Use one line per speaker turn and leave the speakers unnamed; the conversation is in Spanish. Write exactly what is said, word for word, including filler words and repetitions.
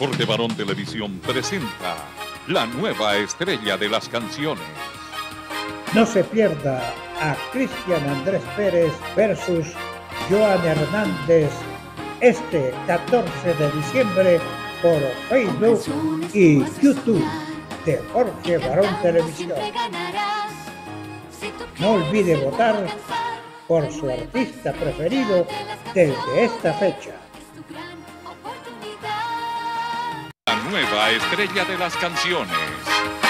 Jorge Barón Televisión presenta la nueva estrella de las canciones.
No se pierda a Cristian Andrés Pérez versus Joan Hernández este catorce de diciembre por Facebook y YouTube de Jorge Barón Televisión. No olvide votar por su artista preferido desde esta fecha.
La nueva estrella de las canciones.